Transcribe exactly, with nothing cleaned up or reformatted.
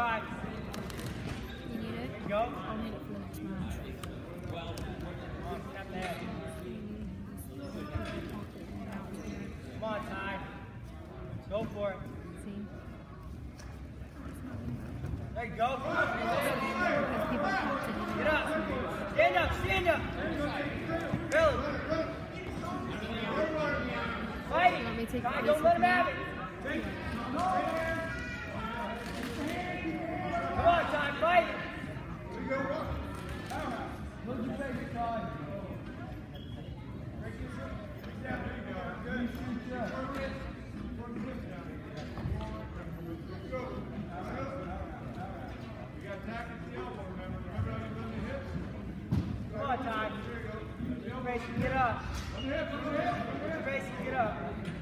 Ty. You need it? There you go. I'll need it for the next match. Come on, snap the head. Come on, Ty. Go for it. See? There you go. Come on. Because people have to do Get up. Stand up. Stand up. Really. Fight it. Let me take Ty, this don't with let him me. have it. Come on, Ty. Fight it. Come on, Ty. Use your face and get up. Use your face and get up.